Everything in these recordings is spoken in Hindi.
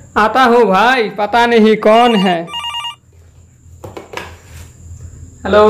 आता हूँ भाई, पता नहीं कौन है। हेलो।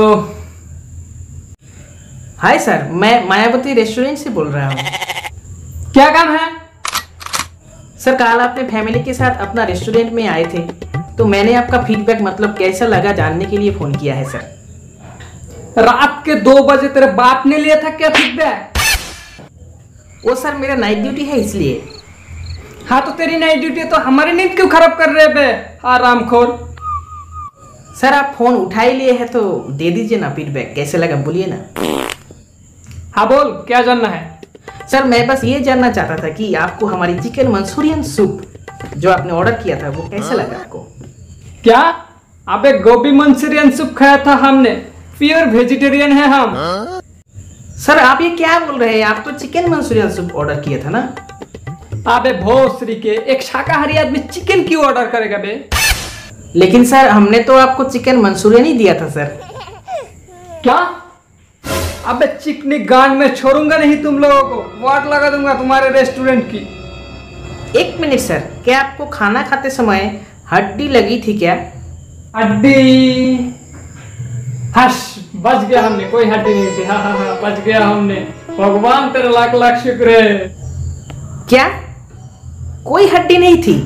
हाय सर, मैं मायावती रेस्टोरेंट से बोल रहा हूँ। क्या काम है? सर कल अपने फैमिली के साथ अपना रेस्टोरेंट में आए थे, तो मैंने आपका फीडबैक मतलब कैसा लगा जानने के लिए फोन किया है सर। रात के 2 बजे तेरे बाप ने लिया था क्या फीडबैक? वो सर मेरा नाइट ड्यूटी है इसलिए। हाँ तो तेरी नाइट ड्यूटी है तो हमारी नींद क्यों खराब कर रहे बे आरामखोर। सर आप फोन उठा ही लिए हैं तो दे दीजिए ना फीडबैक, कैसे लगा बोलिए ना। हाँ बोल, क्या जानना है? सर मैं बस ये जानना चाहता था कि आपको हमारी चिकन मंचूरियन सूप जो आपने ऑर्डर किया था वो कैसा लगा आपको। क्या? अबे गोभी मंचूरियन सूप खाया था हमने, प्योर वेजिटेरियन है हम। सर आप ये क्या बोल रहे हैं, आप तो चिकन मंचूरियन सूप ऑर्डर किया था ना। अबे भोसरी के, एक शाकाहारी आदमी चिकन क्यों ऑर्डर करेगा बे? लेकिन सर हमने तो आपको चिकन मंचूरियन ही दिया था सर। क्या? अबे चिकनी गांड में छोड़ूंगा नहीं तुम लोगों को, वाट लगा दूंगा तुम्हारे रेस्टोरेंट की। एक मिनट सर, क्या आपको खाना खाते समय हड्डी लगी थी क्या? हड्डी? हश, बच गया हमने, कोई हड्डी नहीं थी। हाँ हाँ हाँ, बच गया हमने, भगवान तेरा लाख लाख शुक्र है। क्या कोई हड्डी नहीं थी?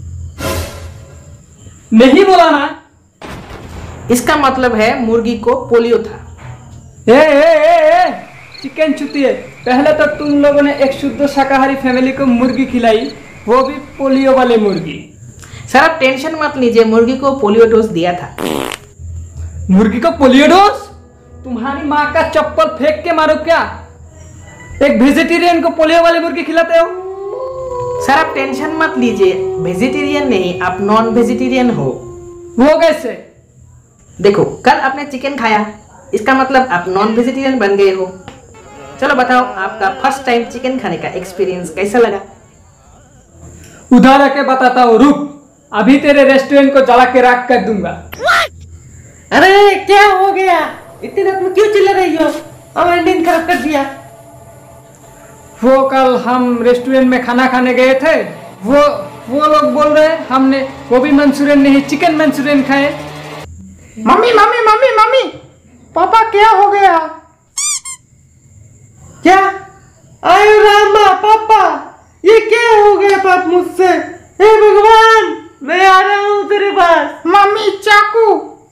नहीं बोला ना। इसका मतलब है मुर्गी को पोलियो था। ए, चिकन चुतिए, पहले तो तुम लोगों ने एक शुद्ध शाकाहारी फैमिली को मुर्गी खिलाई, वो भी पोलियो वाली मुर्गी। सर आप टेंशन मत लीजिए, मुर्गी को पोलियो डोज दिया था। मुर्गी को पोलियो डोज? तुम्हारी माँ का चप्पल फेंक के मारो क्या? एक वेजिटेरियन को पोलियो वाली मुर्गी खिलाते हो? सर आप टेंशन मत लीजिए, वेजिटेरियन नहीं आप नॉन वेजिटेरियन हो। वो कैसे? देखो कल आपने चिकन खाया, इसका मतलब आप नॉन वेजिटेरियन बन गए हो। चलो बताओ आपका फर्स्ट टाइम चिकन खाने का एक्सपीरियंस कैसा लगा। उधर आके बताता हूँ, रुक, अभी तेरे रेस्टोरेंट को जला के राख कर दूंगा। अरे क्या हो गया, इतनी रात में क्यों चिल्ला रही हो? हमारी नींद खराब कर दिया। वो कल हम रेस्टोरेंट में खाना खाने गए थे, वो लोग बोल रहे हमने गोभी मंचूरियन नहीं चिकन मंचूरियन खाए। Mummy mummy mummy mummy, papa क्या हो गया? क्या? आयो रामा पापा, ये क्या हो गया पाप मुझसे? हे भगवान, मैं आ रहा हूँ तेरे पास। मम्मी चाकू।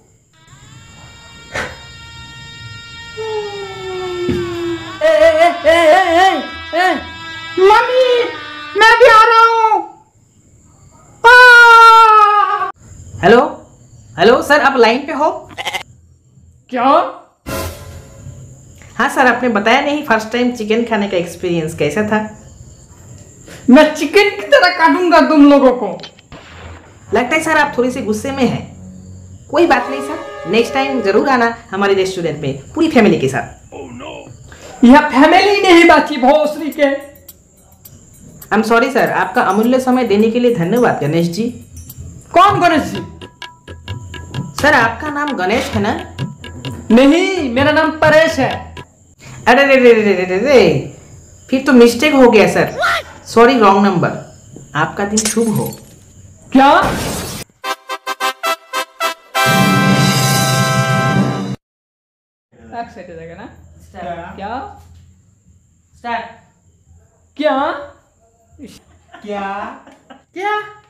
मम्मी मैं भी आ रहा हूँ। हेलो हेलो सर, आप लाइन पे हो? क्या? हाँ सर, आपने बताया नहीं फर्स्ट टाइम चिकन खाने का एक्सपीरियंस कैसा था। मैं चिकन की तरह काटूंगा तुम लोगों को। लगता है सर आप थोड़ी सी गुस्से में हैं। कोई बात नहीं सर, नेक्स्ट टाइम जरूर आना हमारे रेस्टोरेंट में पूरी फैमिली के साथ। यह फैमिली नहीं बाकी भोसरी के। आई एम सॉरी सर, आपका अमूल्य समय देने के लिए धन्यवाद गणेश जी। कौन गणेश जी? सर आपका नाम गणेश है ना? नहीं, मेरा नाम परेश है। अरे रे रे रे रे रे रे, फिर तो मिस्टेक हो गया सर, सॉरी रॉन्ग नंबर। आपका दिन शुभ हो। क्या? सेट हो जाएगा ना? क्या? स्टार्ट। क्या? क्या क्या